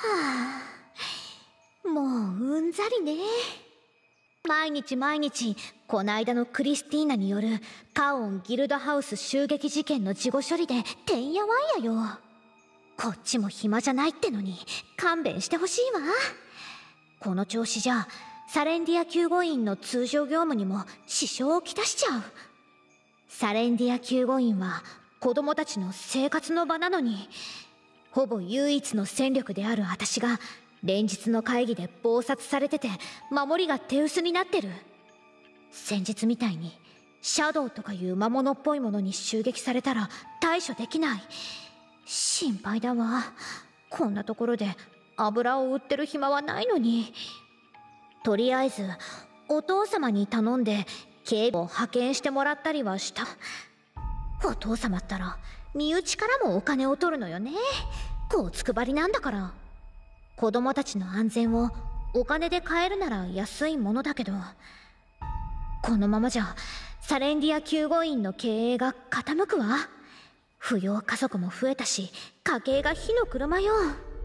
もううんざりね。毎日毎日こないだのクリスティーナによるカオンギルドハウス襲撃事件の事後処理でてんやわんやよ。こっちも暇じゃないってのに勘弁してほしいわ。この調子じゃサレンディア救護員の通常業務にも支障をきたしちゃう。サレンディア救護員は子供たちの生活の場なのに、ほぼ唯一の戦力である私が連日の会議で暴殺されてて守りが手薄になってる。先日みたいにシャドウとかいう魔物っぽいものに襲撃されたら対処できない。心配だわ。こんなところで油を売ってる暇はないのに。とりあえずお父様に頼んで警備を派遣してもらったりはした。お父様ったら身内からもお金を取るのよね。こうつくばりなんだから。子供たちの安全をお金で買えるなら安いものだけど、このままじゃサレンディア救護員の経営が傾くわ。扶養家族も増えたし家計が火の車よ。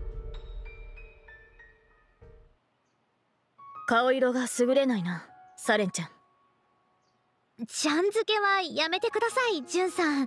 顔色が優れないな、サレンちゃん。 ちゃん付けはやめてください、ジュンさん。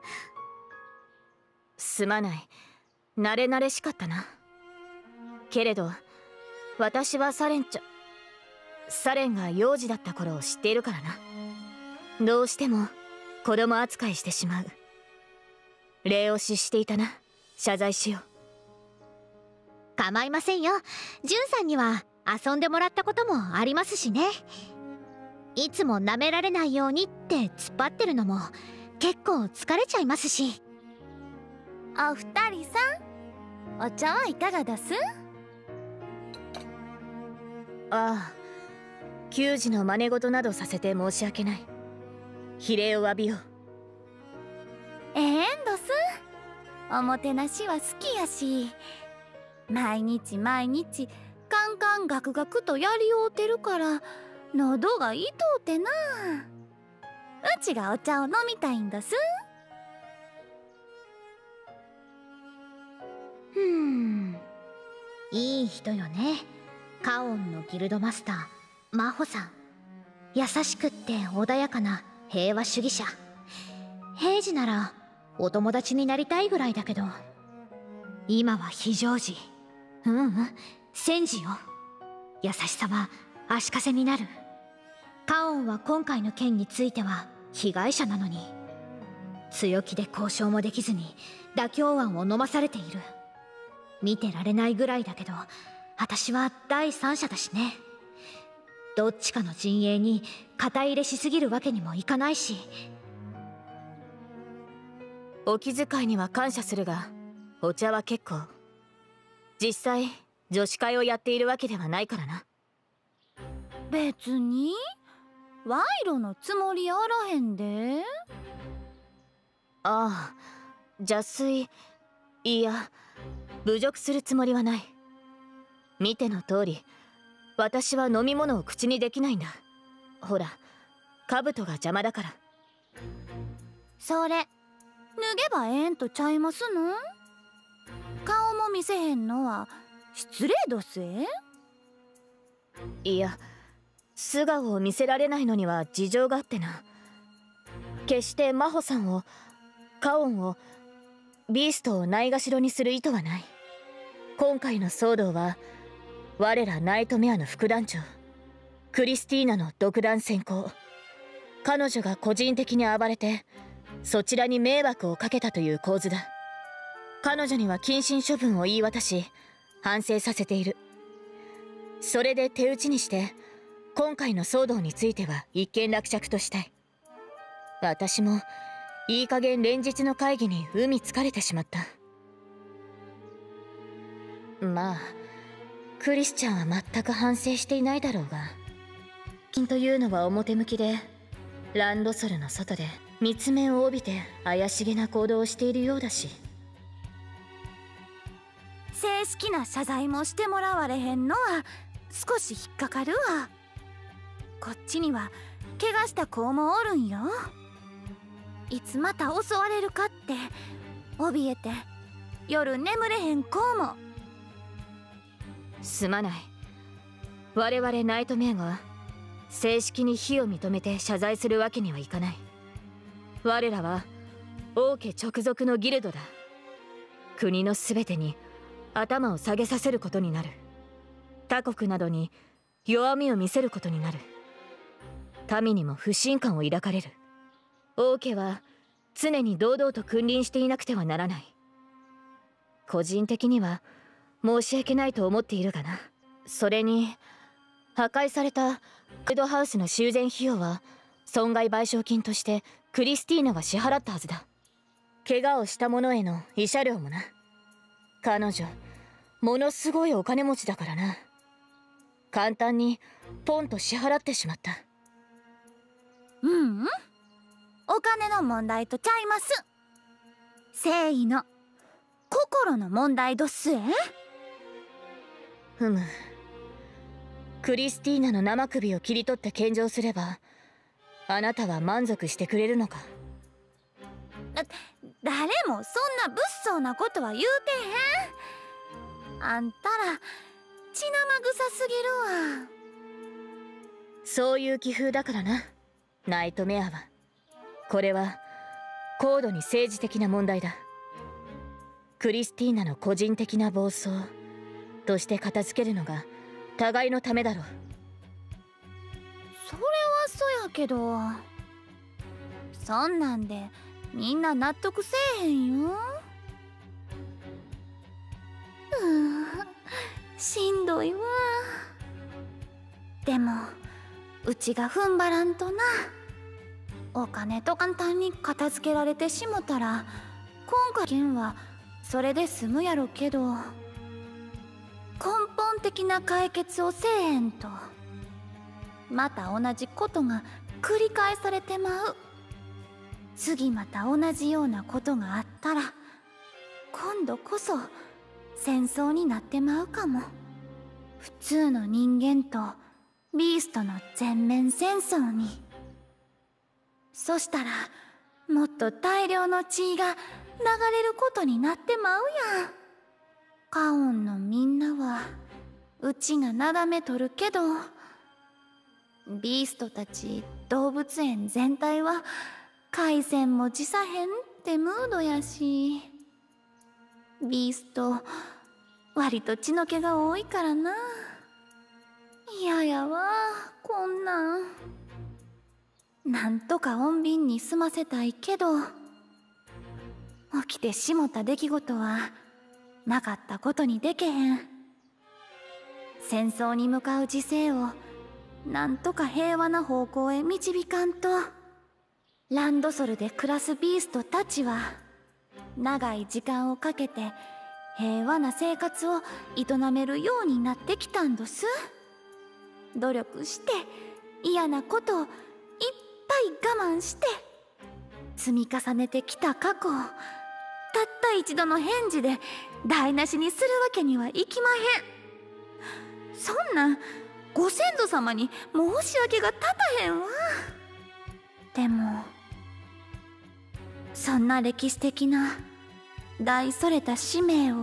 すまない、慣れ慣れしかったな。けれど私はサレンが幼児だった頃を知っているからな。どうしても子供扱いしてしまう。礼を失していたな。謝罪しよう。 構いませんよ。ジュンさんには遊んでもらったこともありますしね。いつも舐められないようにって突っ張ってるのも結構疲れちゃいますし。 お二人さん、お茶はいかがです？ ああ、給仕の真似事などさせて申し訳ない。非礼を詫びよう。 どす。おもてなしは好きやし、毎日毎日カンカンガクガクとやりおうてるから喉が痛うてな。うちがお茶を飲みたいんだす。 いい人よね、カオンのギルドマスターマホさん。優しくって穏やかな平和主義者。平時ならお友達になりたいぐらいだけど、今は非常時、戦時よ。優しさは足かせになる。カオンは今回の件については被害者なのに、強気で交渉もできずに妥協案を飲まされている。見てられないぐらいだけど、私は第三者だしね。どっちかの陣営に肩入れしすぎるわけにもいかないし。 お気遣いには感謝するが、お茶は結構。実際女子会をやっているわけではないからな。 別に賄賂のつもりあらへんで。 ああ、邪推、いや侮辱するつもりはない。見ての通り私は飲み物を口にできないんだ。ほら、兜が邪魔だから。 それ脱げばええんとちゃいますの？顔も見せへんのは失礼どすえ。 いや、素顔を見せられないのには事情があってな。決して真帆さんを、カオンを、ビーストをないがしろにする意図はない。今回の騒動は我らナイトメアの副団長クリスティーナの独断専行。彼女が個人的に暴れてそちらに迷惑をかけたという構図だ。彼女には謹慎処分を言い渡し反省させている。それで手打ちにして今回の騒動については一件落着としたい。私もいい加減連日の会議に海疲れてしまった。まあクリスチャンは全く反省していないだろうが、金というのは表向きでランドソルの外で密面を帯びて怪しげな行動をしているようだし。 正式な謝罪もしてもらわれへんのは少し引っかかるわ。こっちには怪我した子もおるんよ。いつまた襲われるかって怯えて夜眠れへん子も。 すまない。我々ナイトメアが正式に非を認めて謝罪するわけにはいかない。我らは王家直属のギルドだ。国の全てに頭を下げさせることになる。他国などに弱みを見せることになる。民にも不信感を抱かれる。王家は常に堂々と君臨していなくてはならない。個人的には申し訳ないと思っているがな。それに破壊されたクドハウスの修繕費用は損害賠償金としてクリスティーナが支払ったはずだ。怪我をした者への慰謝料もな。彼女ものすごいお金持ちだからな。簡単にポンと支払ってしまった。 お金の問題とちゃいます。誠意の心の問題どっすえ。 ふむ。クリスティーナの生首を切り取って献上すればあなたは満足してくれるのか。 誰もそんな物騒なことは言うてへん。あんたら血生臭すぎるわ。 そういう気風だからな、ナイトメアは。これは高度に政治的な問題だ。クリスティーナの個人的な暴走として片付けるのが互いのためだろう。 それはそやけど、そんなんでみんな納得せえへんよ。しんどいわ。でもうちが踏ん張らんとな。お金と簡単に片付けられてしもたら今回件はそれで済むやろけど、根本的な解決をせえへんとまた同じことが繰り返されてまう。次また同じようなことがあったら今度こそ戦争になってまうかも。普通の人間とビーストの全面戦争に。そしたらもっと大量の血が流れることになってまうやん。カオンのみんなはうちがなだめとるけど、ビーストたち動物園全体は海鮮も辞さへんってムードやし、ビースト割と血の気が多いからな。嫌やわこんなん。なんとか穏便に済ませたいけど、起きてしもた出来事はなかったことにでけへん。戦争に向かう時勢をなんとか平和な方向へ導かんと。ランドソルで暮らすビーストたちは長い時間をかけて平和な生活を営めるようになってきたんどす。努力して嫌なことをいっぱい我慢して積み重ねてきた過去をたった一度の返事で台無しにするわけにはいきまへん。そんなんご先祖様に申し訳が立たへんわ。でもそんな歴史的な大それた使命を、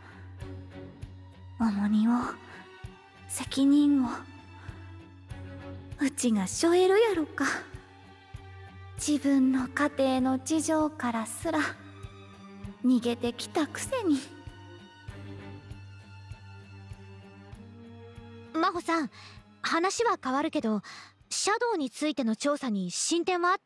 重荷を、責任をうちが背負えるやろか。自分の家庭の事情からすら逃げてきたくせに。 真帆さん、話は変わるけどシャドウについての調査に進展はあった？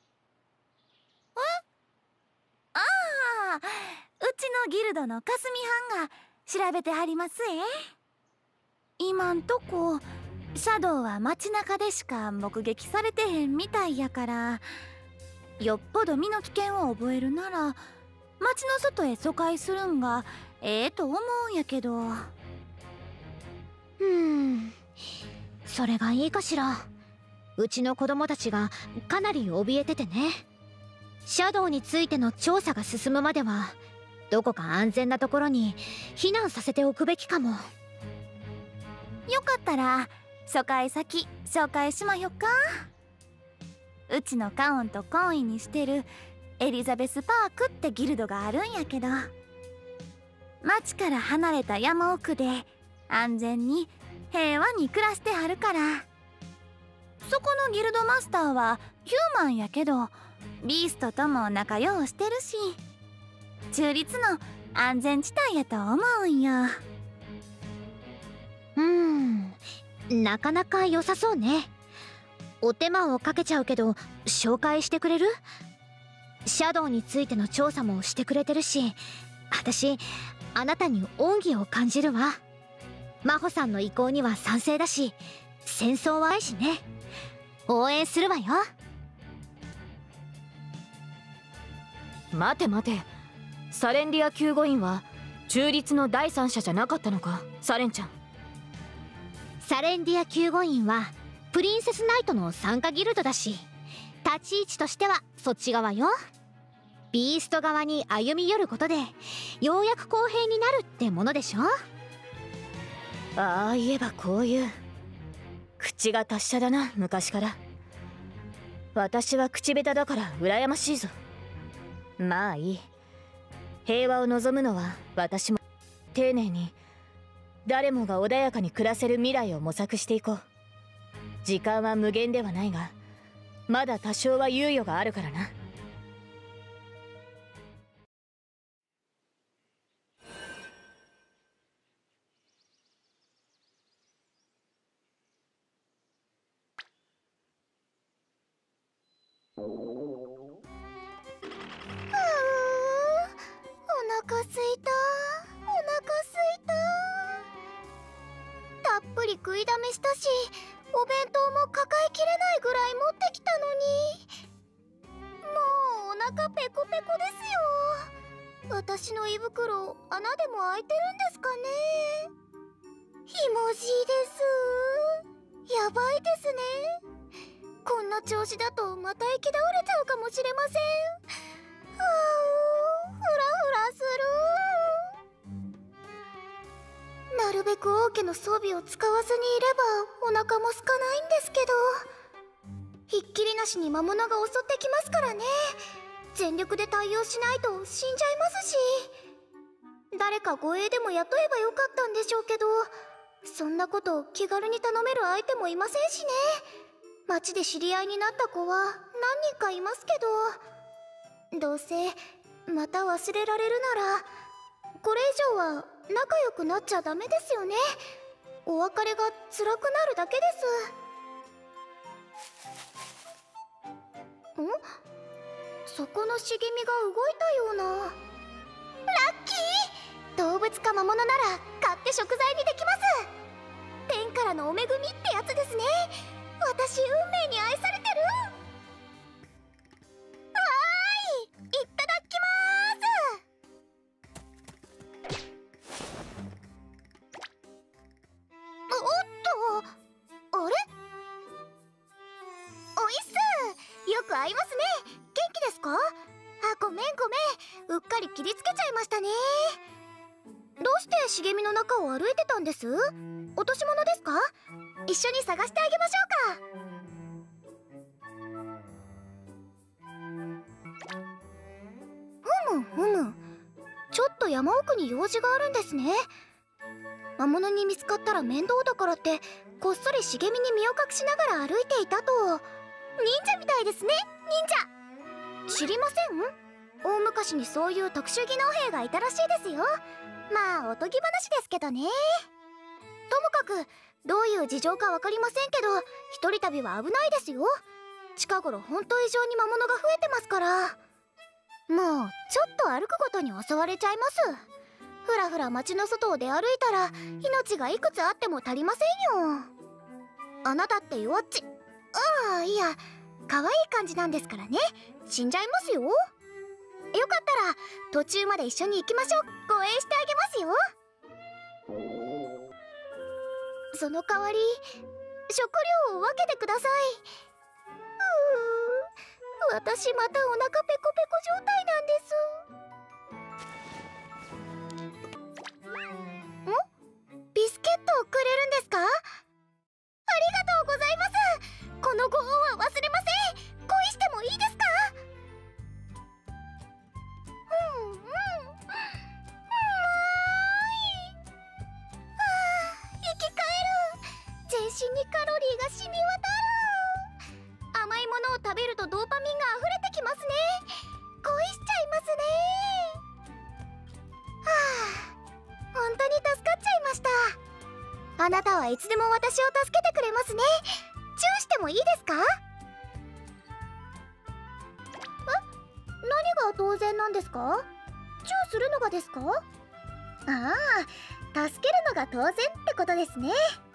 ああ、うちのギルドのかすみはんが調べてはります今んとこシャドウは街中でしか目撃されてへんみたいやから、よっぽど身の危険を覚えるなら街の外へ疎開するんがええと思うんやけど。 それがいいかしら。うちの子供たちがかなり怯えててね。シャドウについての調査が進むまではどこか安全なところに避難させておくべきかも。 よかったら疎開先紹介しまひょか。うちのカオンと懇意にしてるエリザベスパークってギルドがあるんやけど、町から離れた山奥で安全に平和に暮らしてはるから。そこのギルドマスターはヒューマンやけどビーストとも仲良うしてるし、中立の安全地帯やと思うんよ。 なかなか良さそうね。お手間をかけちゃうけど紹介してくれる？シャドウについての調査もしてくれてるし、私あなたに恩義を感じるわ。真帆さんの意向には賛成だし、戦争はないしね。応援するわよ。 待て待て、サレンディア救護員は中立の第三者じゃなかったのか、サレンちゃん。 サレンディア救護員はプリンセスナイトの参加ギルドだし、立ち位置としてはそっち側よ。ビースト側に歩み寄ることでようやく公平になるってものでしょ。 ああ言えばこういう口が達者だな、昔から。私は口下手だから羨ましいぞ。まあいい、平和を望むのは私も。丁寧に誰もが穏やかに暮らせる未来を模索していこう。時間は無限ではないが、まだ多少は猶予があるからな。 お腹すいた、お腹すいた。たっぷり食いだめしたし、お弁当も抱えきれないぐらい持ってきたのに、もうお腹ペコペコですよ。私の胃袋穴でも開いてるんですかね。ひもじいです。やばいですね。こんな調子だとまた行き倒れちゃうかもしれません。フラフラする。なるべく王家の装備を使わずにいればお腹も空かないんですけど、ひっきりなしに魔物が襲ってきますからね。全力で対応しないと死んじゃいますし、誰か護衛でも雇えばよかったんでしょうけど、そんなこと気軽に頼める相手もいませんしね。街で知り合いになった子は何人かいますけど、どうせまた忘れられるならこれ以上は仲良くなっちゃダメですよね。お別れが辛くなるだけです。そこの茂みが動いたような。ラッキー！動物か魔物なら買って食材にできます。天からのお恵みってやつですね。私運命に愛されてる。いただきます。おっと、あれ？おいっす。よく会いますね。元気ですか？あ、ごめん。うっかり切りつけちゃいましたね。どうして茂みの中を歩いてたんです？落とし物ですか？一緒に探してあげましょうか。ふむ、ちょっと山奥に用事があるんですね。魔物に見つかったら面倒だからってこっそり茂みに身を隠しながら歩いていたと。忍者みたいですね、忍者。知りません？大昔にそういう特殊技能兵がいたらしいですよ。まあおとぎ話ですけどね。ともかくどういう事情か分かりませんけど、一人旅は危ないですよ。近頃ほんと異常に魔物が増えてますから。もうちょっと歩くごとに襲われちゃいます。ふらふら街の外を出歩いたら命がいくつあっても足りませんよ。あなたって弱っち。いや、可愛い感じなんですからね。死んじゃいますよ。よかったら途中まで一緒に行きましょう。護衛してあげますよ。その代わり食料を分けてください。私またお腹ペコペコ状態なんです。ビスケットをくれるんですか？ありがとうございます。このご恩は忘れません。恋してもいいですか？ なたはいつでも私を助けてくれますね。チューしてもいいですか？何が当然なんですか？チューするのがですか？ああ、助けるのが当然ってことですね。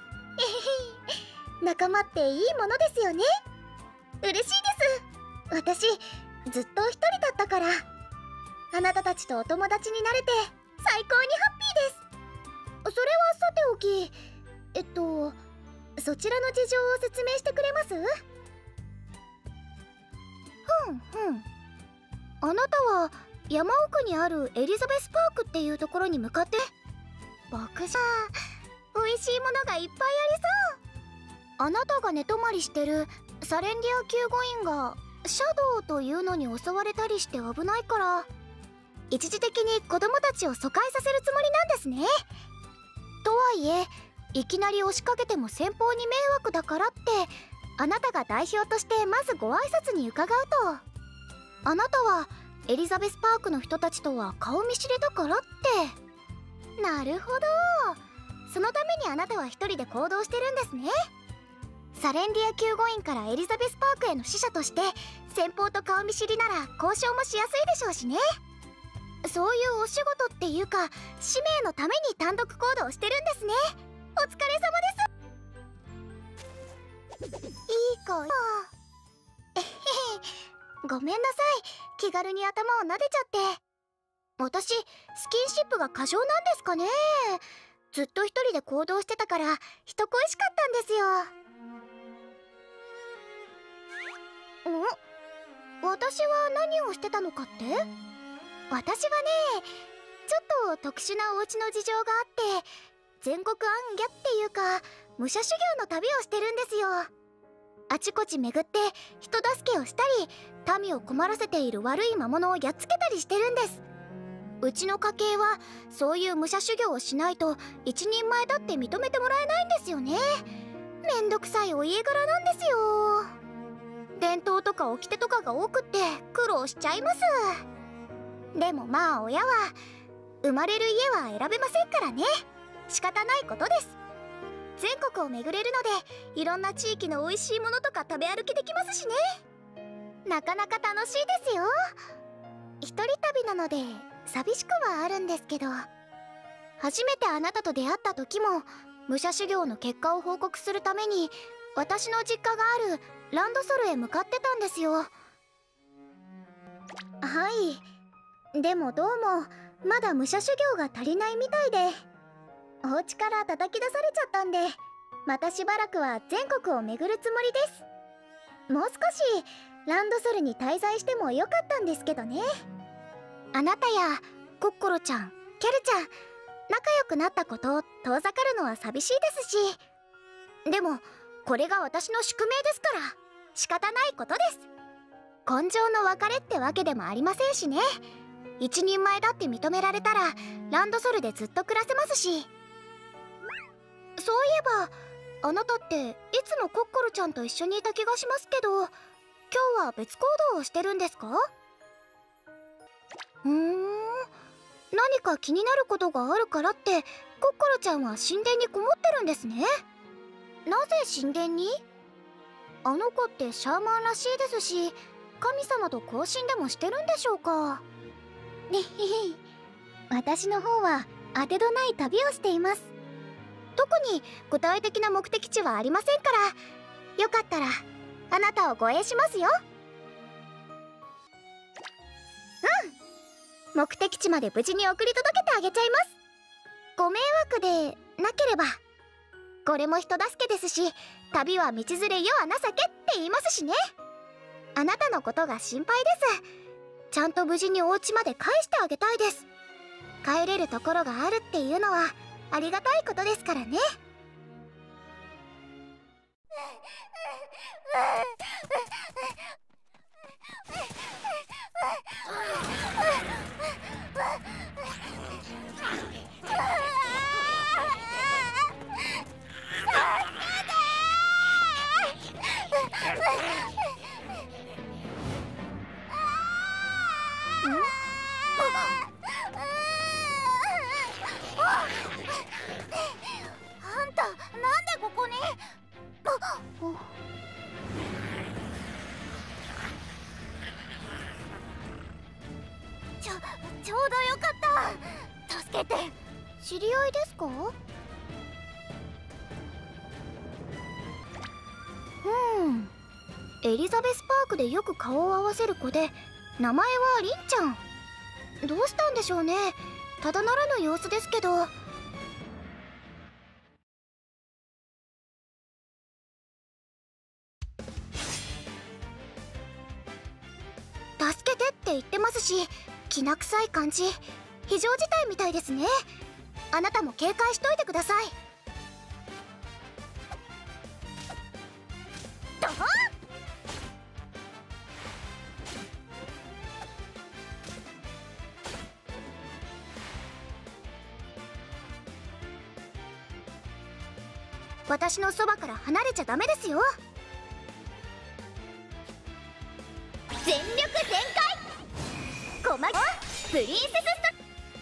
仲間っていいものですよね。嬉しいです。私ずっと一人だったから、あなたたちとお友達になれて最高にハッピーです。それはさておき、そちらの事情を説明してくれます？あなたは山奥にあるエリザベスパークっていうところに向かって。僕じゃ美味しいものがいっぱいありそう。あなたが寝泊まりしてるサレンディア救護員がシャドウというのに襲われたりして危ないから、一時的に子供たちを疎開させるつもりなんですね。とはいえ、いきなり押しかけても先方に迷惑だからって、あなたが代表としてまずご挨拶に伺うと、あなたはエリザベスパークの人たちとは顔見知りだからって。なるほど、そのためにあなたは一人で行動してるんですね。サレンディア救護員からエリザベスパークへの使者として、先方と顔見知りなら交渉もしやすいでしょうしね。そういうお仕事っていうか、使命のために単独行動してるんですね。お疲れ様です。いい子よ。えへへ、ごめんなさい、気軽に頭を撫でちゃって。私、スキンシップが過剰なんですかね。ずっと一人で行動してたから人恋しかったんですよ。私は何をしてたのかって？私はね、ちょっと特殊なお家の事情があって、全国行脚っていうか武者修行の旅をしてるんですよ。あちこち巡って人助けをしたり、民を困らせている悪い魔物をやっつけたりしてるんです。うちの家系はそういう武者修行をしないと一人前だって認めてもらえないんですよね。めんどくさいお家柄なんですよ。伝統とか掟とかが多くって苦労しちゃいます。でもまあ親は生まれる家は選べませんからね。仕方ないことです。全国を巡れるので、いろんな地域の美味しいものとか食べ歩きできますしね。なかなか楽しいですよ。一人旅なので寂しくはあるんですけど、初めてあなたと出会った時も武者修行の結果を報告するために私の実家があるランドソルへ向かってたんですよ。はい、でもどうもまだ武者修行が足りないみたいで、お家から叩き出されちゃったんで、またしばらくは全国を巡るつもりです。もう少しランドソルに滞在してもよかったんですけどね。あなたやコッコロちゃん、キャルちゃん、仲良くなったことを遠ざかるのは寂しいですし、でもこれが私の宿命ですから仕方ないことです。根性の別れってわけでもありませんしね。一人前だって認められたらランドソルでずっと暮らせますし。そういえばあなたっていつもコッコロちゃんと一緒にいた気がしますけど、今日は別行動をしてるんですか？何か気になることがあるからってコッコロちゃんは神殿にこもってるんですね。なぜ神殿に？あの子ってシャーマンらしいですし、神様と交信でもしてるんでしょうか？ねへへ、私の方は当てどない旅をしています。特に具体的な目的地はありませんから、よかったらあなたを護衛しますよ。目的地まで無事に送り届けてあげちゃいます。ご迷惑でなければ。これも人助けですし、旅は道連れ世は情けって言いますしね。あなたのことが心配です。ちゃんと無事にお家まで返してあげたいです。帰れるところがあるっていうのはありがたいことですからね。あんたここに。ちょうどよかった。助けて。知り合いですか？エリザベスパークでよく顔を合わせる子で、名前はリンちゃん。どうしたんでしょうね。ただならぬ様子ですけど。助けてって言ってますし、きな臭い感じ。非常事態みたいですね。あなたも警戒しといてください。どう？私のそばから離れちゃダメですよ。全力全開。コマプリンセススト。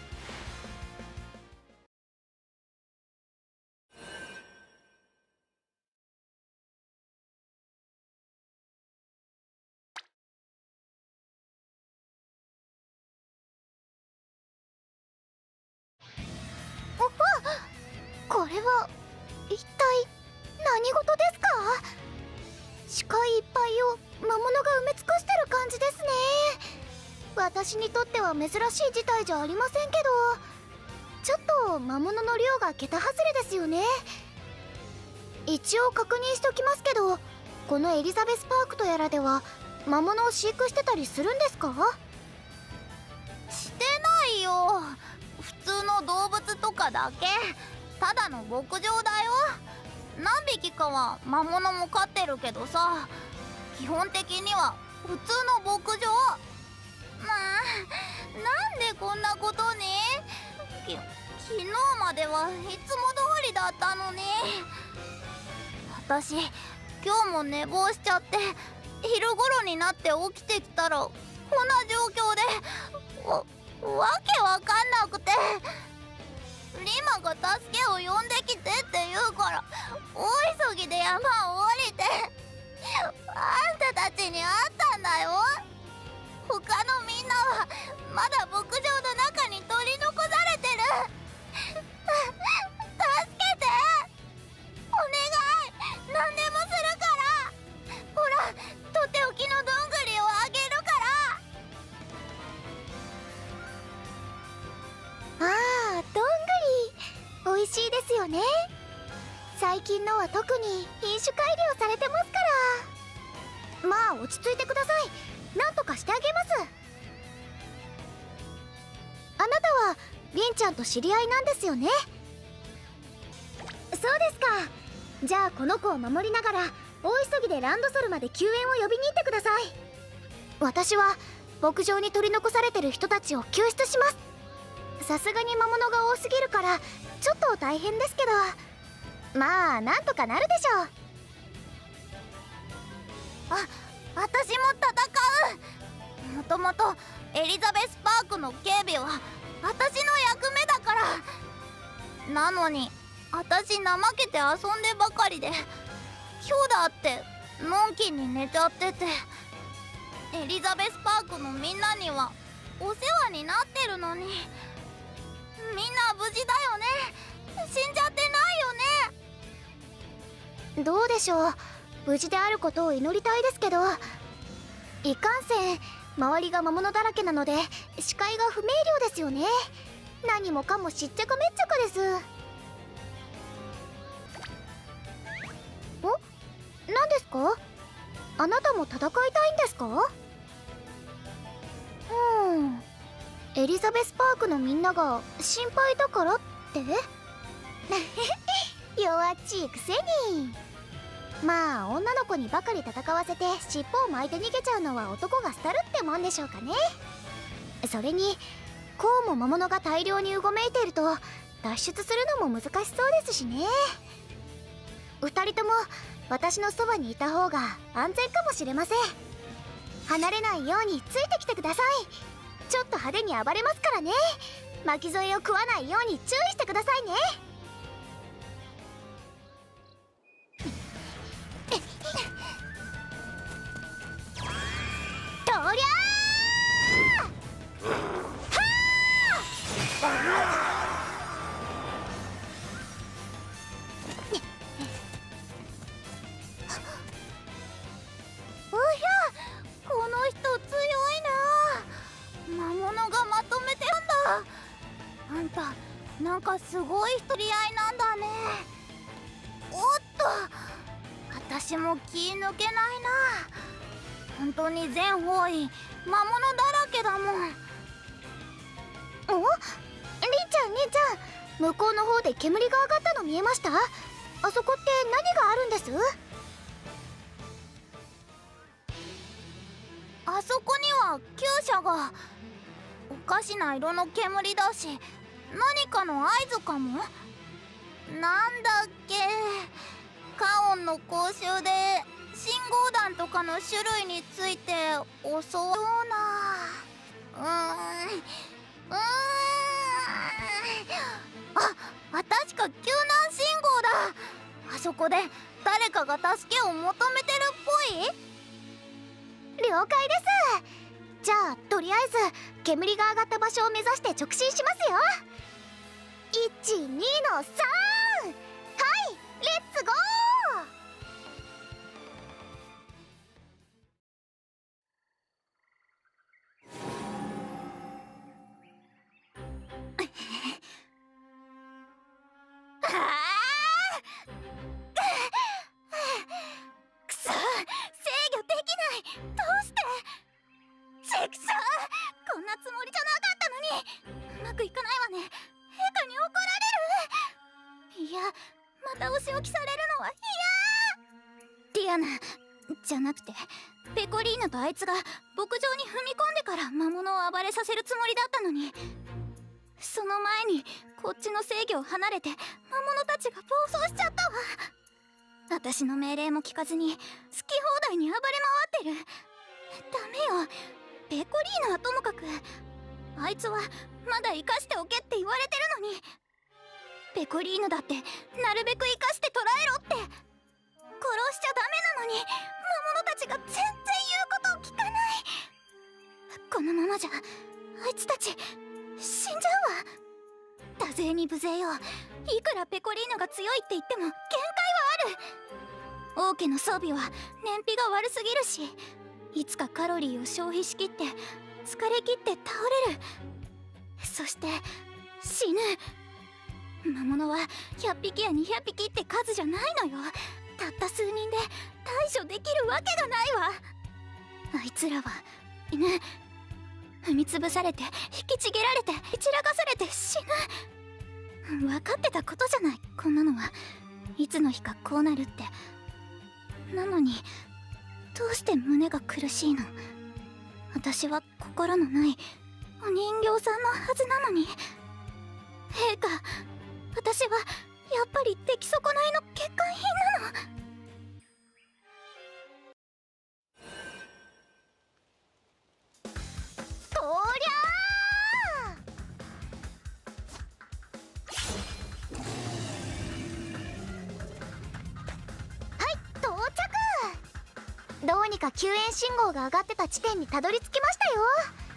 これは一体何事ですか？視界いっぱいを魔物が埋め尽くしてる感じですね。私にとっては珍しい事態じゃありませんけど、ちょっと魔物の量が桁外れですよね。一応確認しておきますけど、このエリザベスパークとやらでは魔物を飼育してたりするんですか？してないよ。普通の動物とかだけ。ただの牧場だよ。何匹かは魔物も飼ってるけどさ、基本的には普通の牧場。なんでこんなことに。昨日まではいつも通りだったのに。私今日も寝坊しちゃって、昼頃になって起きてきたらこんな状況で、わけわかんなくて。リマが助けを呼んできてって言うから、大急ぎで山を降りてあんたたちに会ったんだよ。他のみんなはまだ牧場の中に取り残されてる。助けて、お願い。何でもするから。ほら、とっておきのどんぐりをあげるから。ああ、どんぐり美味しいですよね。最近のは特に品種改良されてますから。まあ落ち着いてください。なんとかしてあげます。あなたはリンちゃんと知り合いなんですよね。そうですか。じゃあこの子を守りながら大急ぎでランドソルまで救援を呼びに行ってください。私は牧場に取り残されてる人たちを救出します。さすがに魔物が多すぎるからちょっと大変ですけど、まあなんとかなるでしょう。私も戦う。もともとエリザベスパークの警備は私の役目だから。なのに私怠けて遊んでばかりで、今日だってのんきに寝ちゃってて。エリザベスパークのみんなにはお世話になってるのに。みんな無事だよね。死んじゃってないよね。どうでしょう。無事であることを祈りたいですけど、いかんせん周りが魔物だらけなので視界が不明瞭ですよね。何もかもしっちゃかめっちゃかです。何ですか？あなたも戦いたいんですか？エリザベスパークのみんなが心配だからって弱っちいくせに。まあ女の子にばかり戦わせて尻尾を巻いて逃げちゃうのは男が廃るってもんでしょうかね。それにこうも魔物が大量にうごめいていると脱出するのも難しそうですしね。二人とも私のそばにいた方が安全かもしれません。離れないようについてきてください。ちょっと派手に暴れますからね。巻き添えを食わないように注意してくださいね。 あんたなんかすごい取り合いなんだね。おっと、私も気抜けないな。本当に全方位魔物だらけだもん。お、りーちゃん姉ちゃん、向こうの方で煙が上がったの見えました？あそこって何があるんです？あそこには厩舎が。おかしな色の煙だし、何かの合図かも。なんだっけ、カオンの講習で信号弾とかの種類について教わるような。確か救難信号だ。あそこで誰かが助けを求めてるっぽい。了解です。じゃあとりあえず煙が上がった場所を目指して直進しますよ。12の3、はい、レッツゴー。くそ、制御できない。どうして？チクショー、こんなつもりじゃなかったのに。うまくいかないわね。陛下に怒られる。いや、またお仕置きされるのは嫌。ディアナじゃなくてペコリーヌとあいつが牧場に踏み込んでから魔物を暴れさせるつもりだったのに、その前にこっちの制御を離れて魔物たちが暴走しちゃったわ。私の命令も聞かずに好き放題に暴れ回ってる。ダメよ。ペコリーヌはともかく、あいつはまだ生かしておけって言われてるのに、ペコリーヌだってなるべく生かして捕らえろって。殺しちゃダメなのに魔物たちが全然言うことを聞かない。このままじゃあいつたち死んじゃうわ。多勢に無勢よ。いくらペコリーヌが強いって言っても限界はある。王家の装備は燃費が悪すぎるし、いつかカロリーを消費しきって疲れ切って倒れる。そして死ぬ。魔物は100匹や200匹って数じゃないのよ。たった数人で対処できるわけがないわ。あいつらは犬、踏みつぶされて引きちぎられて散らかされて死ぬ。分かってたことじゃない。こんなのはいつの日かこうなるって。なのにどうして胸が苦しいの？私は心のないお人形さんのはずなのに。陛下、私はやっぱり出来損ないの欠陥品なの？とりゃー。はい、到着。どうにか救援信号が上がってた地点にたどり着きましたよ。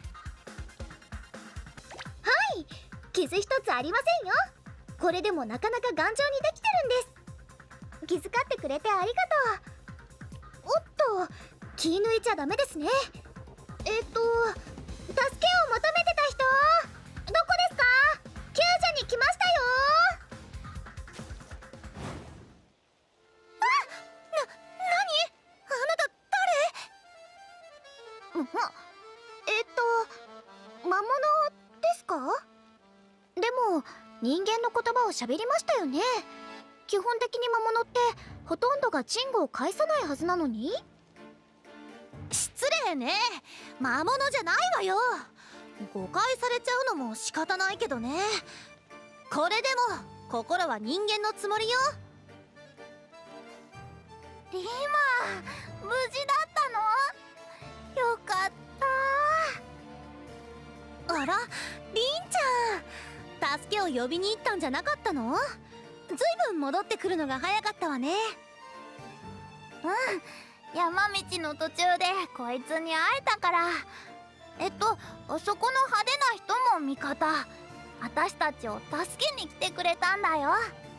はい、傷一つありませんよ。これでもなかなか頑丈にできてるんです。気遣ってくれてありがとう。おっと、気抜いちゃダメですね。助けを求めてた人、どこですか？救助に来ましたよ。あなた誰？魔物ですか？でも人間の言葉を喋りましたよね。基本的に魔物ってほとんどが鎮護を返さないはずなのに。失礼ね、魔物じゃないわよ。誤解されちゃうのも仕方ないけどね。これでも心は人間のつもりよ。リーマ、無事だったの？よかった。あら、リンちゃん、助けを呼びに行ったんじゃなかったの？ずいぶん戻ってくるのが早かったわね。うん、山道の途中でこいつに会えたから。あそこの派手な人も味方。私たちを助けに来てくれたんだよ。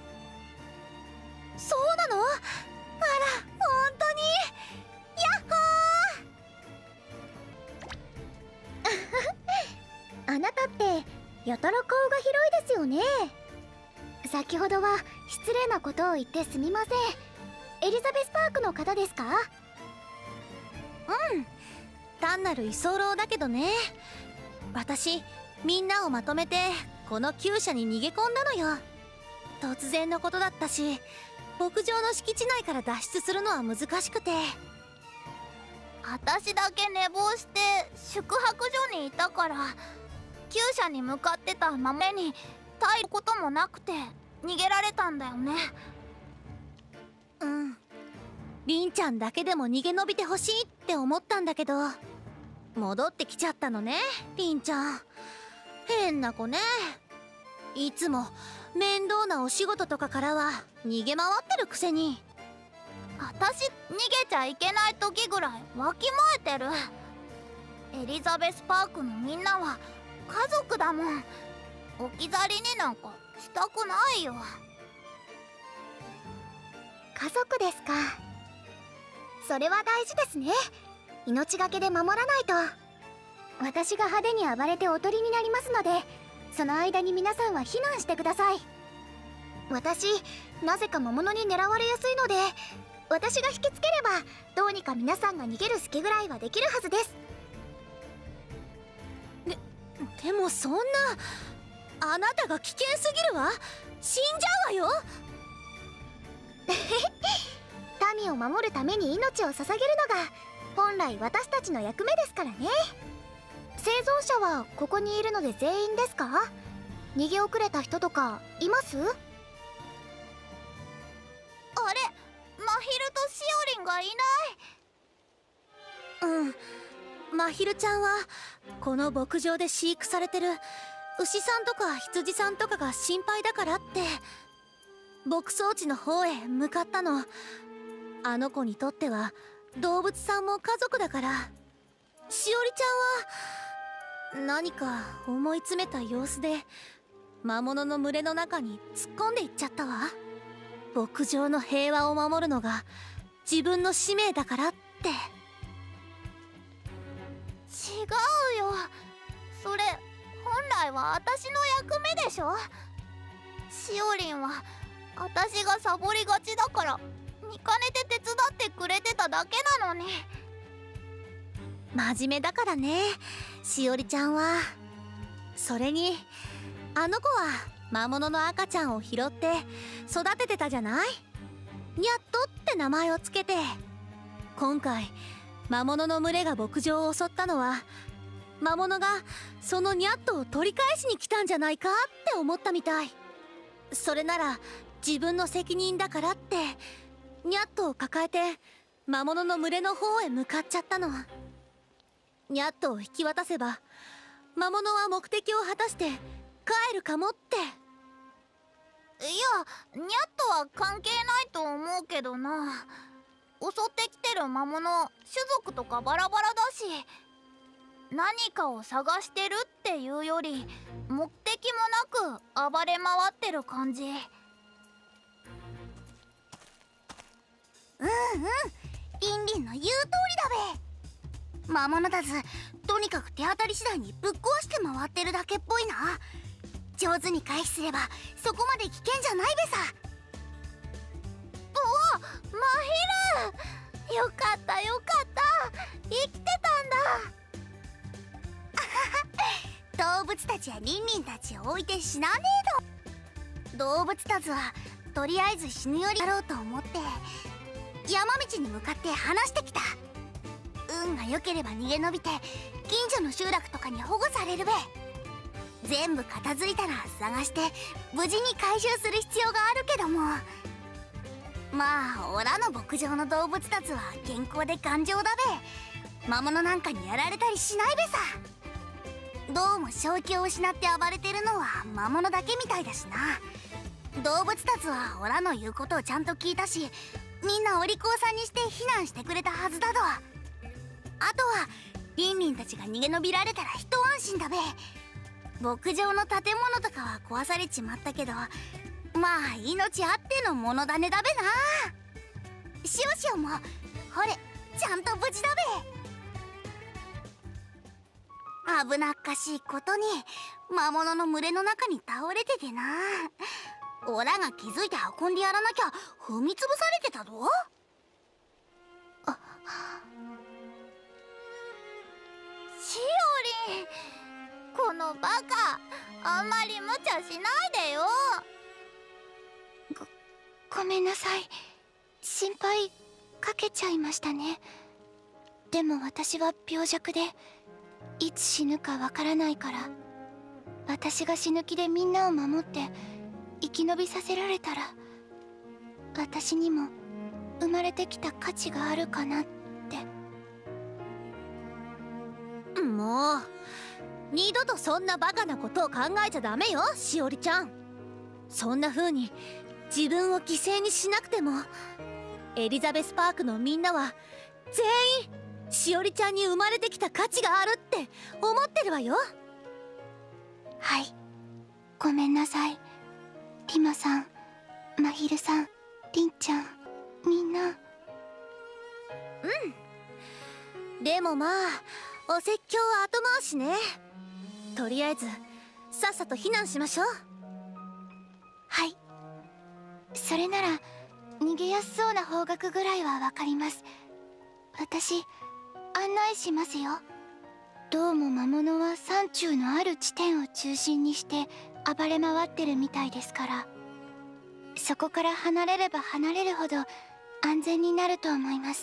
そうなの？あら、本当にヤッホー。あなたってやたら顔が広いですよね。先ほどは失礼なことを言ってすみません。エリザベスパークの方ですか？ うん、単なる居候だけどね。私みんなをまとめてこの厩舎に逃げ込んだのよ。突然のことだったし、牧場の敷地内から脱出するのは難しくて、 私だけ寝坊して宿泊所にいたから、厩舎に向かってた豆に耐えることもなくて逃げられたんだよね。 うん、りんちゃんだけでも逃げ延びてほしいって思ったんだけど、戻ってきちゃったのね、りんちゃん。変な子ね。いつも面倒なお仕事とかからは逃げ回ってるくせに。 私逃げちゃいけない時ぐらいわきまえてる。エリザベスパークのみんなは家族だもん。置き去りになんかしたくないよ。 家族ですか。それは大事ですね。命がけで守らないと。私が派手に暴れておとりになりますので、その間に皆さんは避難してください。私なぜか魔物に狙われやすいので、私が引きつければどうにか皆さんが逃げる隙ぐらいはできるはずです。 でもそんな、あなたが危険すぎるわ。死んじゃうわよ。 民を守るために命を捧げるのが本来私たちの役目ですからね。生存者はここにいるので全員ですか？逃げ遅れた人とかいます？ あれ、マヒルとしおりんがいない。 うん、まひるちゃんはこの牧場で飼育されてる牛さんとか羊さんとかが心配だからって牧草地の方へ向かったの。あの子にとっては動物さんも家族だから。しおりちゃんは何か思い詰めた様子で魔物の群れの中に突っ込んでいっちゃったわ。牧場の平和を守るのが自分の使命だからって。 違うよ、それ本来は私の役目でしょ。しおりんは私がサボりがちだから見かねて手伝ってくれてただけなのに。 真面目だからね、しおりちゃんは。それにあの子は魔物の赤ちゃんを拾って育ててたじゃない。ニャットって名前をつけて。今回魔物の群れが牧場を襲ったのは魔物がそのニャットを取り返しに来たんじゃないかって思ったみたい。それなら自分の責任だからってニャットを抱えて魔物の群れの方へ向かっちゃったの。ニャットを引き渡せば魔物は目的を果たして帰るかもって。 いや、ニャットは関係ないと思うけどな。襲ってきてる魔物種族とかバラバラだし、何かを探してるっていうより目的もなく暴れ回ってる感じ。 リンリンの言う通りだべ。魔物だずとにかく手当たり次第にぶっ壊して回ってるだけっぽいな。上手に回避すればそこまで危険じゃないべさ。 お、マヒル、よかったよかった、生きてたんだ。 動物たちやリンリンたちを置いて死なねえど。動物たちはとりあえず死ぬよりやろうと思って山道に向かって話してきた。運が良ければ逃げ延びて近所の集落とかに保護されるべ。全部片付いたら探して無事に回収する必要があるけども、まあオラの牧場の動物たちは健康で頑丈だべ。魔物なんかにやられたりしないべさ。どうも正気を失って暴れてるのは魔物だけみたいだしな。動物たちはオラの言うことをちゃんと聞いたし、みんなお利口さんにして避難してくれたはずだど。あとはリンリンたちが逃げ延びられたら一安心だべ。牧場の建物とかは壊されちまったけど、まあ命あってのものだねだべな。しおしおもほれちゃんと無事だべ。 危なっかしいことに魔物の群れの中に倒れててな。オラが気づいて運んでやらなきゃ踏みつぶされてたぞ。 しおりん、このバカ、あんまり無茶しないでよ。 ごめんなさい。心配かけちゃいましたね。でも私は病弱でいつ死ぬかわからないから、私が死ぬ気でみんなを守って生き延びさせられたら、私にも生まれてきた価値があるかなって。 もう二度とそんなバカなことを考えちゃダメよ、しおりちゃん。そんな風に自分を犠牲にしなくても、エリザベスパークのみんなは全員しおりちゃんに生まれてきた価値があるって思ってるわよ。 はい、ごめんなさい。リマさん、マヒルさん、リンちゃん、みんな。 でもまあお説教は後回しね。とりあえずさっさと避難しましょう。 はい、それなら逃げやすそうな方角ぐらいはわかります。私案内しますよ。どうも魔物は山中のある地点を中心にして暴れ回ってるみたいですから、そこから離れれば離れるほど安全になると思います。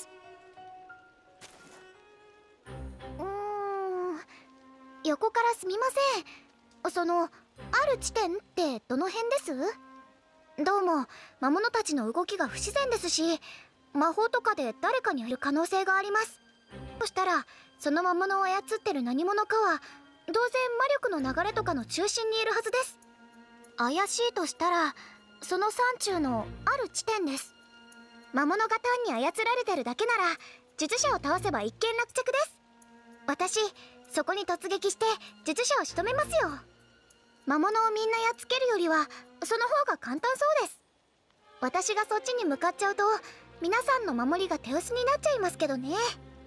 横からすみません。そのある地点ってどの辺です？どうも魔物たちの動きが不自然ですし、魔法とかで誰かにいる可能性があります。そしたらその魔物を操ってる何者かは当然魔力の流れとかの中心にいるはずです。怪しいとしたらその山中のある地点です。魔物が単に操られてるだけなら術者を倒せば一件落着です。私そこに突撃して術者を仕留めますよ。魔物をみんなやっつけるよりはその方が簡単そうです。私がそっちに向かっちゃうと皆さんの守りが手薄になっちゃいますけどね。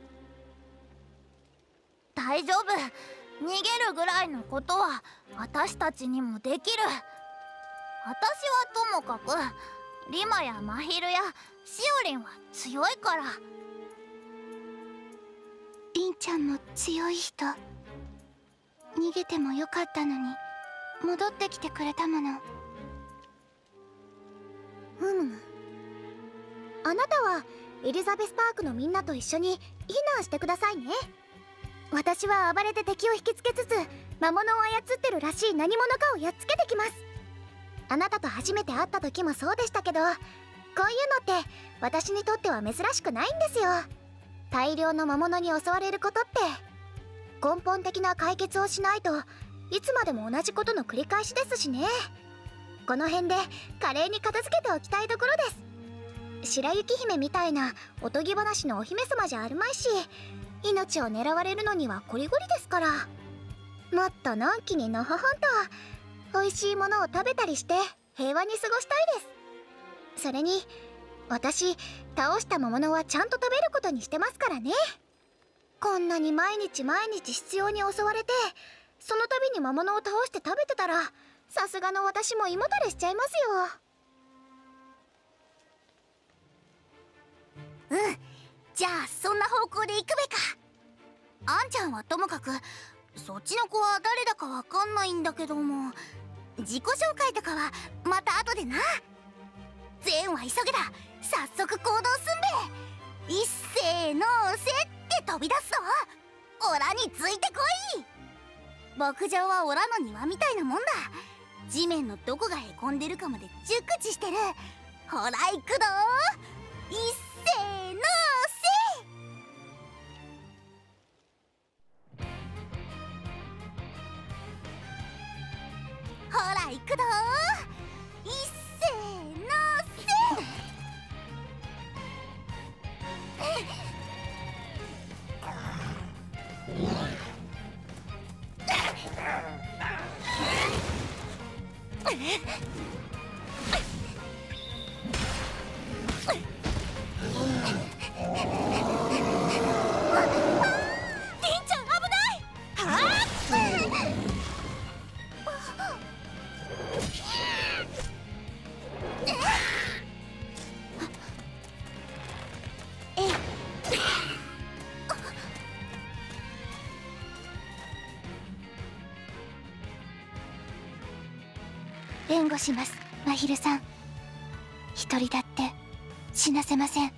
大丈夫、逃げるぐらいのことは私たちにもできる。私はともかくリマやマヒルやしおりんは強いから。 リンちゃんも強い人。逃げてもよかったのに戻ってきてくれたもの。 あなたはエリザベスパークのみんなと一緒に避難してくださいね。私は暴れて敵を引きつけつつ魔物を操ってるらしい何者かをやっつけてきます。あなたと初めて会った時もそうでしたけど、こういうのって私にとっては珍しくないんですよ。大量の魔物に襲われることって根本的な解決をしないといつまでも同じことの繰り返しですしね。この辺で華麗に片付けておきたいところです。白雪姫みたいなおとぎ話のお姫様じゃあるまいし、命を狙われるのにはこりごりですから。もっとのんきにのほほんと美味しいものを食べたりして平和に過ごしたいです。それに私倒した魔物はちゃんと食べることにしてますからね。こんなに毎日毎日必要に襲われてその度に魔物を倒して食べてたらさすがの私も胃もたれしちゃいますうよ。 ん、じゃあそんな方向で行くべか。あんちゃんはともかくそっちの子は誰だかわかんないんだけども、自己紹介とかはまた後でな。善は急げだ。早速行動すんべ。いっせーのせって飛び出すぞ。オラについてこい。牧場はオラの庭みたいなもんだ。地面のどこがへこんでるかまで熟知してる。ほら行くぞ。いっせーのせ。ほら行くぞ。いっせーのせ。りんちゃん危ない。はあ弁護します、まひるさん。一人だって死なせません。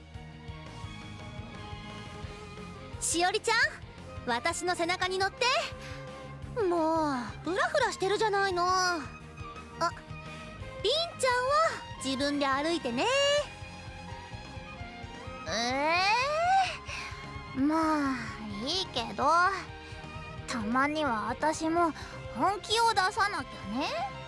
しおりちゃん、私の背中に乗って。もうフラフラしてるじゃないの。あ、りんちゃんは自分で歩いてね。 まあいいけど、たまには私も本気を出さなきゃね。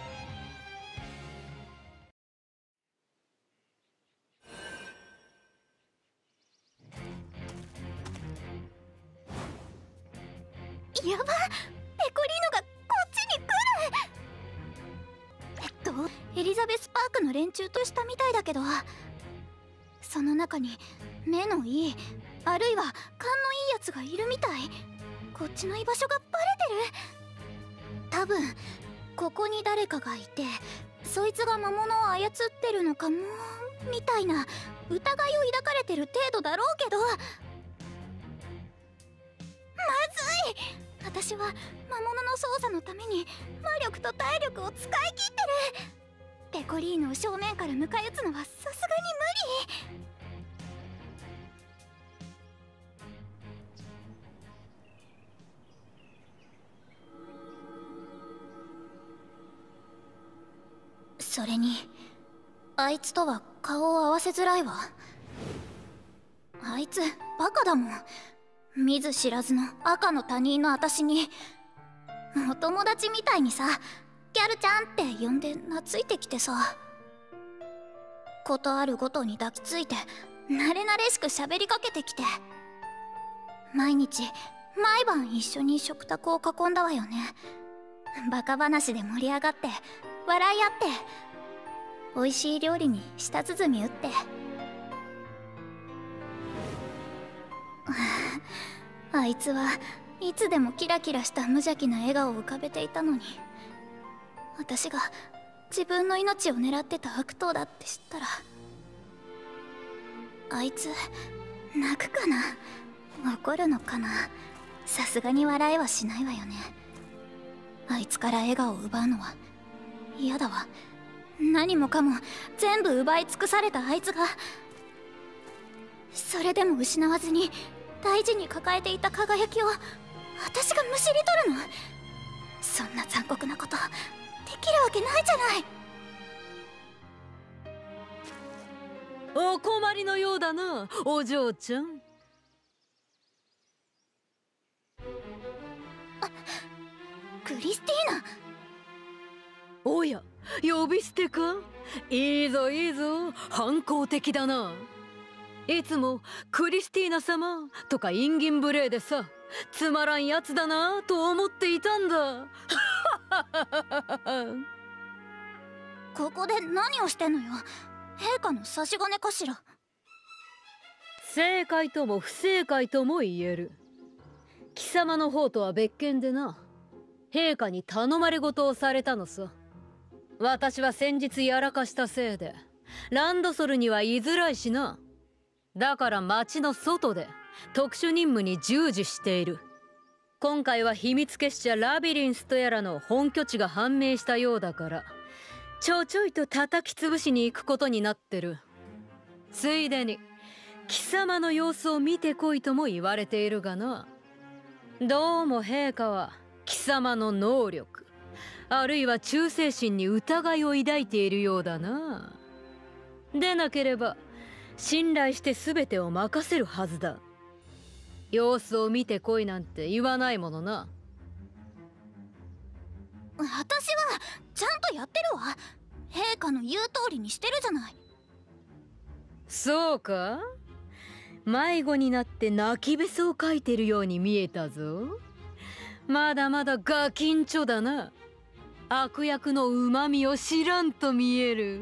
やば、ペコリーノがこっちに来る。エリザベスパークの連中としたみたいだけど、その中に目のいい、あるいは勘のいいやつがいるみたい。こっちの居場所がバレてる。多分ここに誰かがいて、そいつが魔物を操ってるのかもみたいな疑いを抱かれてる程度だろうけど、まずい。私は魔物の操作のために魔力と体力を使い切ってる。ペコリーノを正面から迎え撃つのはさすがに無理。それにあいつとは顔を合わせづらいわ。あいつバカだもん。見ず知らずの赤の他人の私にお友達みたいにさ、ギャルちゃんって呼んで懐いてきてさ、ことあるごとに抱きついて慣れ慣れしく喋りかけてきて、毎日毎晩一緒に食卓を囲んだわよね。バカ話で盛り上がって笑い合って、美味しい料理に舌鼓打ってあいつはいつでもキラキラした無邪気な笑顔を浮かべていたのに、私が自分の命を狙ってた悪党だって知ったら、あいつ泣くかな、怒るのかな。さすがに笑えはしないわよね。あいつから笑顔を奪うのは嫌だわ。何もかも全部奪い尽くされたあいつが、それでも失わずに大事に抱えていた輝きを私がむしり取るの。そんな残酷なことできるわけないじゃない。 お困りのようだな、お嬢ちゃん。 クリスティーナ。 おや、呼び捨てか。いいぞいいぞ、反抗的だな。いつもクリスティーナ様とかインギンブレーでさ、つまらんやつだなと思っていたんだ。 ここで何をしてんのよ。陛下の差し金かしら。 正解とも不正解とも言える。貴様の方とは別件でな、陛下に頼まれ事をされたのさ。私は先日やらかしたせいでランドソルには居づらいしな。だから町の外で特殊任務に従事している。今回は秘密結社ラビリンスとやらの本拠地が判明したようだから、ちょいと叩き潰しに行くことになってる。ついでに貴様の様子を見てこいとも言われているがな。どうも陛下は貴様の能力、あるいは忠誠心に疑いを抱いているようだな。でなければ信頼して全てを任せるはずだ。様子を見てこいなんて言わないものな。 私はちゃんとやってるわ。陛下の言う通りにしてるじゃない。 そうか、迷子になって泣きべそをかいてるように見えたぞ。まだまだガキンチョだな。悪役の旨味を知らんと見える。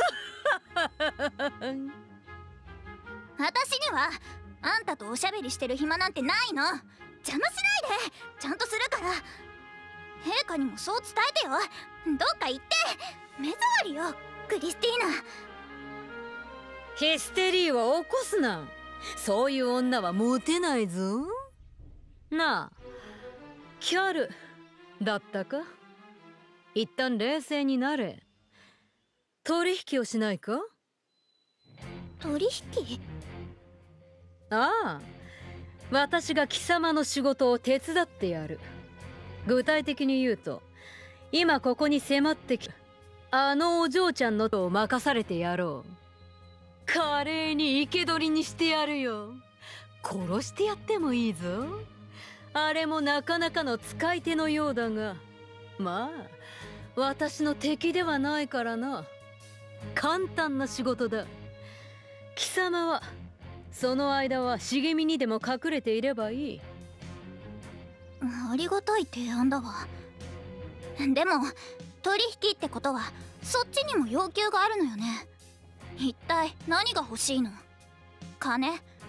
私にはあんたとおしゃべりしてる暇なんてないの。邪魔しないで、ちゃんとするから。陛下にもそう伝えてよ。どっか行って。目障りよクリスティーナ。 ヒステリーは起こすな。そういう女はモテないぞ。なあ、キャルだったか。一旦冷静になれ。 取引をしないか？ 取引？ ああ、私が貴様の仕事を手伝ってやる。具体的に言うと、今ここに迫ってきたあのお嬢ちゃんのとを任されてやろう。華麗に生け捕りにしてやるよ。殺してやってもいいぞ。あれもなかなかの使い手のようだが、まあ私の敵ではないからな。簡単な仕事だ。貴様はその間は茂みにでも隠れていればいい。 ありがたい提案だわ。でも取引ってことはそっちにも要求があるのよね。一体何が欲しいの？金？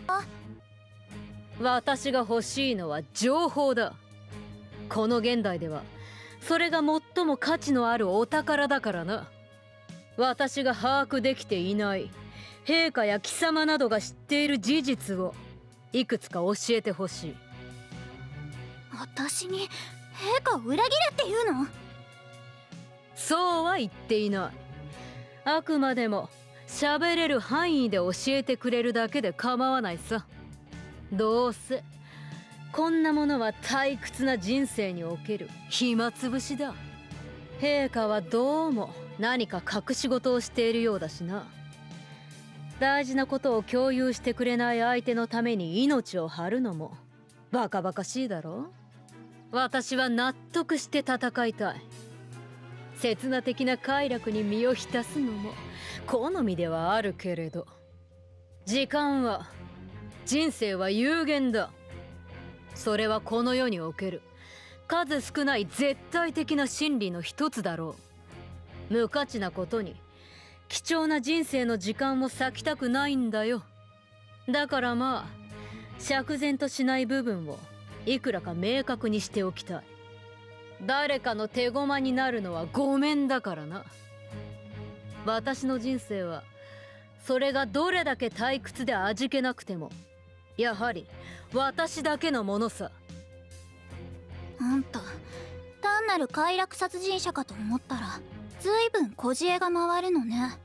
私が欲しいのは情報だ。この現代ではそれが最も価値のあるお宝だからな。私が把握できていない陛下や貴様などが知っている事実をいくつか教えてほしい。 私に陛下を裏切れって言うの？ そうは言っていない。あくまでも喋れる範囲で教えてくれるだけで構わないさ。どうせこんなものは退屈な人生における暇つぶしだ。陛下はどうも何か隠し事をしているようだしな。大事なことを共有してくれない相手のために命を張るのもバカバカしいだろ。私は納得して戦いたい。刹那的な快楽に身を浸すのも好みではあるけれど、時間は人生は有限だ。それはこの世における数少ない絶対的な真理の一つだろう。無価値なことに貴重な人生の時間を割きたくないんだよ。だからまあ釈然としない部分をいくらか明確にしておきたい。誰かの手駒になるのはごめんだからな。私の人生はそれがどれだけ退屈で味気なくてもやはり私だけのものさ。 あんた単なる快楽殺人者かと思ったらずいぶん小知恵が回るのね。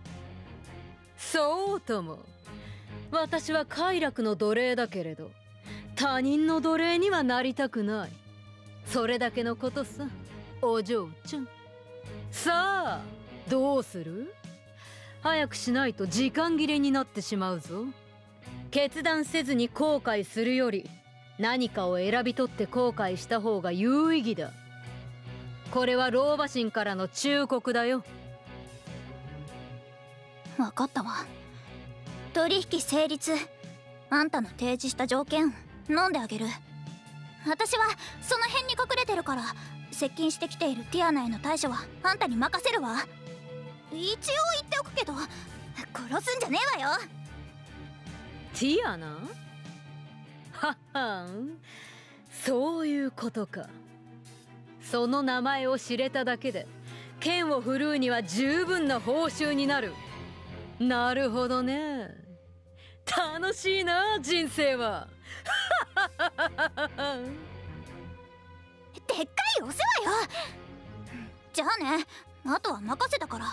そうとも。私は快楽の奴隷だけれど他人の奴隷にはなりたくない。それだけのことさ、お嬢ちゃん。さあどうする？早くしないと時間切れになってしまうぞ。決断せずに後悔するより何かを選び取って後悔した方が有意義だ。これは老婆心からの忠告だよ。 分かったわ。取引成立。あんたの提示した条件飲んであげる。私はその辺に隠れてるから接近してきているティアナへの対処はあんたに任せるわ。一応言っておくけど殺すんじゃねえわよ。 ティアナ？はっはん、そういうことか。その名前を知れただけで剣を振るうには十分な報酬になる。なるほどね。楽しいな人生は。 でっかいお世話よ。じゃあね、あとは任せたから。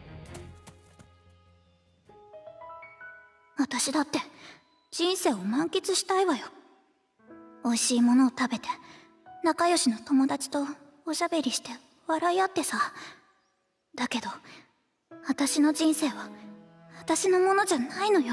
私だって人生を満喫したいわよ。美味しいものを食べて仲良しの友達とおしゃべりして笑い合ってさ。だけど私の人生は私のものじゃないのよ。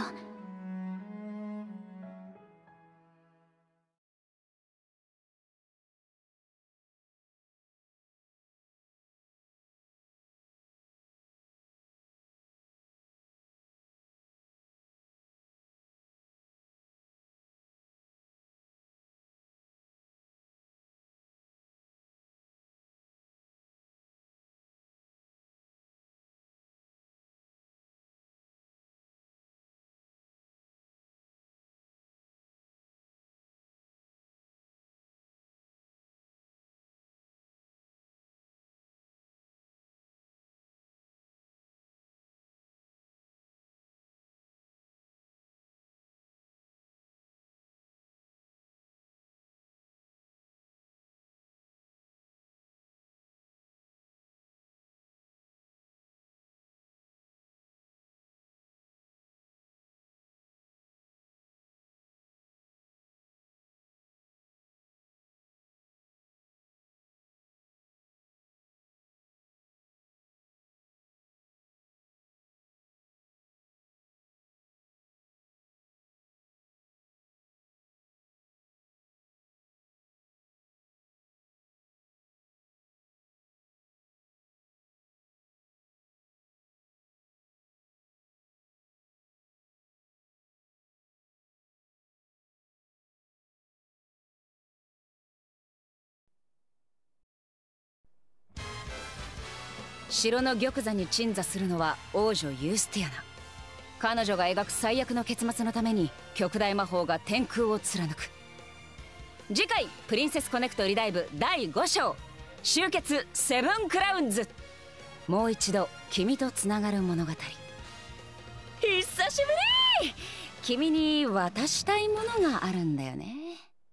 城の玉座に鎮座するのは王女ユースティアナ。彼女が描く最悪の結末のために極大魔法が天空を貫く。次回プリンセスコネクトリダイブ第5章終結セブンクラウンズ。もう一度君とつながる物語。久しぶり。君に渡したいものがあるんだよね。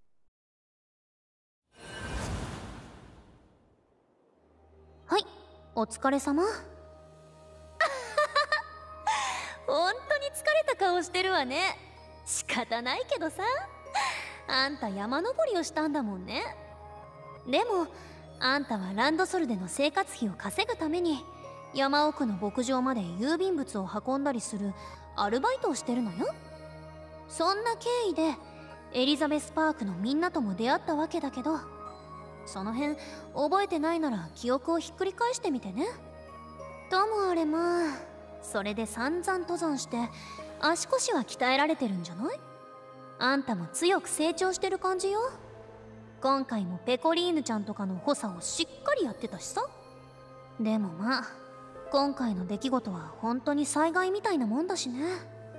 はい、お疲れ様。本当に疲れた顔してるわね。仕方ないけどさ、あんた山登りをしたんだもんね。でもあんたはランドソルでの生活費を稼ぐために山奥の牧場まで郵便物を運んだりするアルバイトをしてるのよ。そんな経緯でエリザベスパークのみんなとも出会ったわけだけど、その辺覚えてないなら記憶をひっくり返してみてね。ともあれまあ、それで散々登山して足腰は鍛えられてるんじゃない？あんたも強く成長してる感じよ。今回もペコリーヌちゃんとかの補佐をしっかりやってたしさ。でもまあ今回の出来事は本当に災害みたいなもんだしね。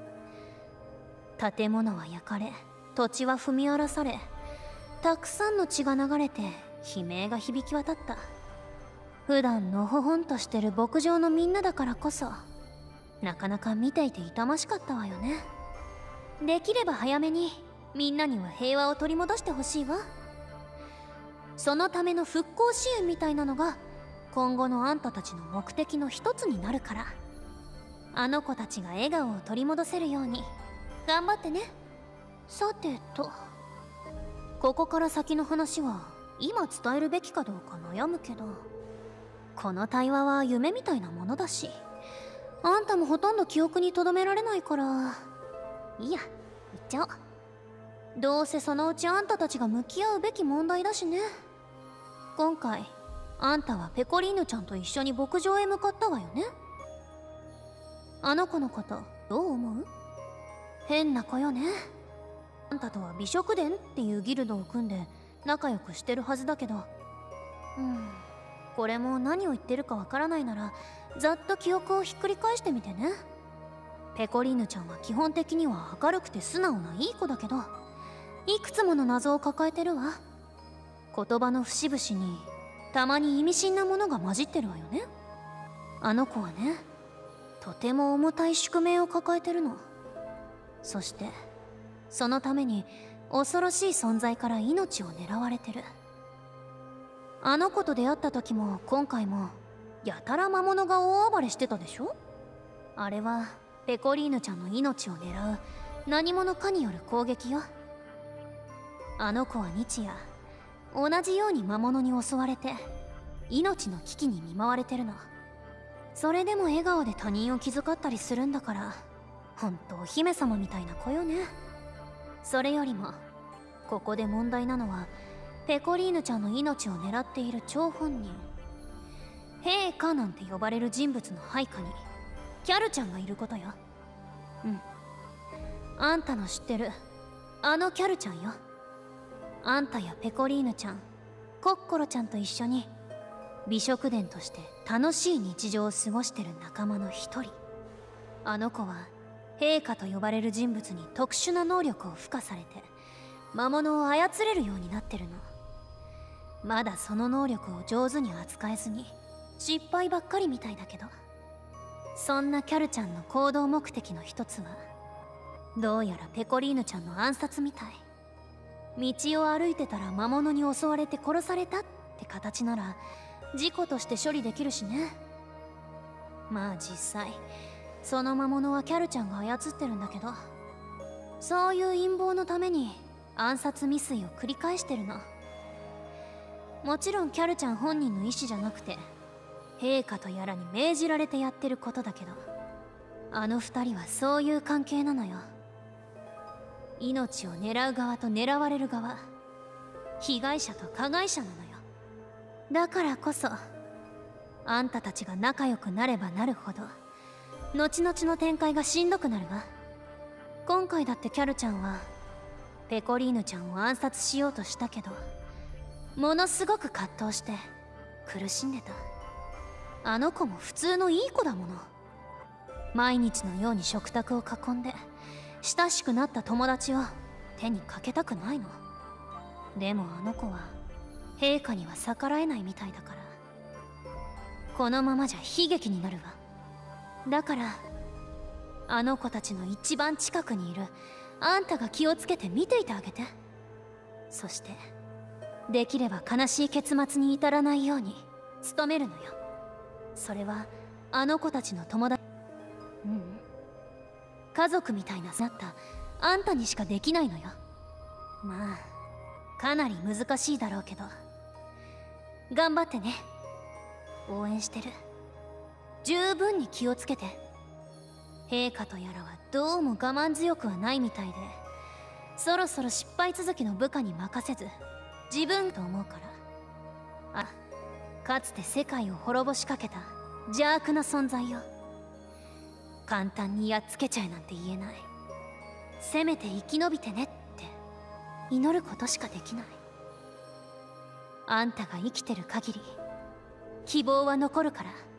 建物は焼かれ、土地は踏み荒らされ、たくさんの血が流れて悲鳴が響き渡った。普段のほほんとしてる牧場のみんなだからこそ、なかなか見ていて痛ましかったわよね。できれば早めにみんなには平和を取り戻してほしいわ。そのための復興支援みたいなのが今後のあんたたちの目的の一つになるから、あの子たちが笑顔を取り戻せるように頑張ってね。さてと、ここから先の話は今伝えるべきかどうか悩むけど、この対話は夢みたいなものだし、あんたもほとんど記憶に留められないから、いいや、言っちゃおう。どうせそのうちあんたたちが向き合うべき問題だしね。今回あんたはペコリーヌちゃんと一緒に牧場へ向かったわよね。あの子のことどう思う？変な子よね。あんたとは美食殿っていうギルドを組んで仲良くしてるはずだけど、これも何を言ってるかわからないならざっと記憶をひっくり返してみてね。ペコリーヌちゃんは基本的には明るくて素直ないい子だけど、いくつもの謎を抱えてるわ。言葉の節々にたまに意味深なものが混じってるわよね。あの子はね、とても重たい宿命を抱えてるの。そしてそのために恐ろしい存在から命を狙われてる。あの子と出会った時も今回もやたら魔物が大暴れしてたでしょ。あれはペコリーヌちゃんの命を狙う何者かによる攻撃よ。あの子は日夜同じように魔物に襲われて命の危機に見舞われてるの。それでも笑顔で他人を気遣ったりするんだから、本当お姫様みたいな子よね。それよりもここで問題なのはペコリーヌちゃんの命を狙っている張本人、陛下なんて呼ばれる人物の配下にキャルちゃんがいることよ。あんたの知ってるあのキャルちゃんよ。あんたやペコリーヌちゃん、コッコロちゃんと一緒に美食殿として楽しい日常を過ごしてる仲間の一人。あの子は陛下と呼ばれる人物に特殊な能力を付加されて魔物を操れるようになってるの。まだその能力を上手に扱えずに失敗ばっかりみたいだけど、そんなキャルちゃんの行動目的の一つはどうやらペコリーヌちゃんの暗殺みたい。道を歩いてたら魔物に襲われて殺されたって形なら事故として処理できるしね。まあ実際その魔物はキャルちゃんが操ってるんだけど、そういう陰謀のために暗殺未遂を繰り返してるの。もちろんキャルちゃん本人の意思じゃなくて陛下とやらに命じられてやってることだけど、あの二人はそういう関係なのよ。命を狙う側と狙われる側、被害者と加害者なのよ。だからこそあんたたちが仲良くなればなるほど後々の展開がしんどくなるわ。今回だってキャルちゃんはペコリーヌちゃんを暗殺しようとしたけど、ものすごく葛藤して苦しんでた。 あの子も普通のいい子だもの。毎日のように食卓を囲んで親しくなった友達を手にかけたくないの。でもあの子は陛下には逆らえないみたいだから、このままじゃ悲劇になるわ。だからあの子たちの一番近くにいるあんたが気をつけて見ていてあげて。そしてできれば悲しい結末に至らないように努めるのよ。それはあの子たちの友達、家族みたいななったあんたにしかできないのよ。まあかなり難しいだろうけど頑張ってね。応援してる。十分に気をつけて。陛下とやらはどうも我慢強くはないみたいで、そろそろ失敗続きの部下に任せず自分と思うから。あ、かつて世界を滅ぼしかけた邪悪な存在よ。簡単にやっつけちゃえなんて言えない。せめて生き延びてねって祈ることしかできない。あんたが生きてる限り希望は残るから。